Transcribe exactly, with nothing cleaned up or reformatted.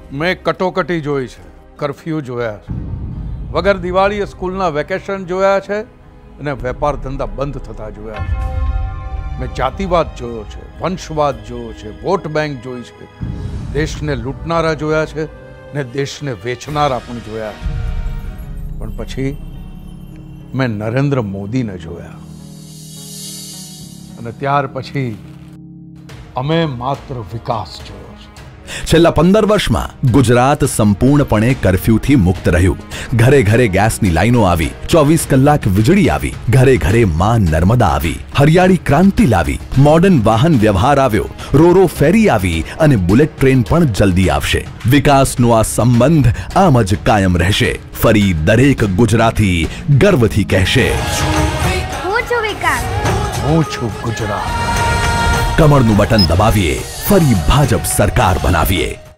મેં કટોકટી જોઈ છે, કર્ફ્યુ જોયા છે, વગર દિવાળીએ સ્કૂલના વેકેશન જોયા છે અને વેપાર ધંધા બંધ થતા જોયા છે. મેં જાતિવાદ જોયો છે, વંશવાદ જોયો છે, વોટ બેંક જોઈ છે, દેશને લૂંટનારા જોયા છે ને દેશને વેચનારા પણ જોયા છે. પણ પછી મેં નરેન્દ્ર મોદીને જોયા અને ત્યાર પછી અમે માત્ર વિકાસ જોયો છે. છેલ્લા પંદર વર્ષમાં ગુજરાત સંપૂર્ણપણે કર્ફ્યુથી મુક્ત રહ્યું. ઘરે ઘરે ગેસની લાઈનો આવી, ચોવીસ કલાક વીજળી આવી, ઘરે ઘરે માં નર્મદા આવી, હરિયાળી ક્રાંતિ લાવી, મોડર્ન વાહન વ્યવહાર આવ્યો, રોરો ફેરી આવી અને બુલેટ ટ્રેન પણ જલ્દી આવશે. વિકાસનો આ સંબંધ આમ જ કાયમ રહેશે. ફરી દરેક ગુજરાતી ગર્વથી કહેશે, હું છું વિકાસ, હું છું ગુજરાત. કમળનું બટન દબાવીએ, ફરી ભાજપ સરકાર બનાવીએ.